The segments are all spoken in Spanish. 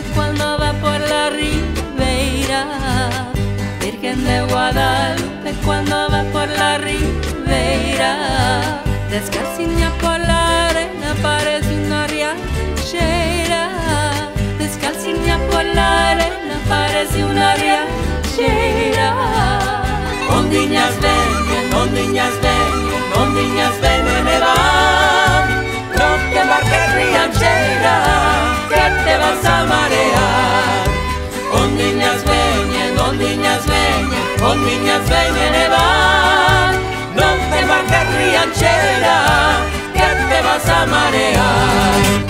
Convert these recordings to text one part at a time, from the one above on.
cuando va por la ribera. Virgen de Guadalupe cuando va por la ribera. Descalciña por la arena parece una riachera. Descalciña por la arena parece una riachera. Ondiñas ven, ondiñas ven, ondiñas ven en van. No te embarques rianchera, que te vas a marear. Ondiñas ven, ondiñas ven, ondiñas ven en van. No te embarques rianchera, que te vas a marear.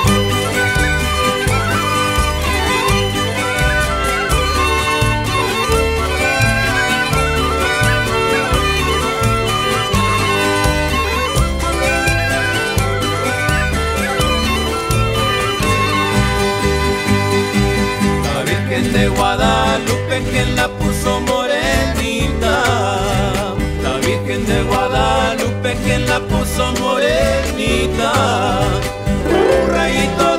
De Guadalupe, quien la puso morenita. La Virgen de Guadalupe, quien la puso morenita. Un rayito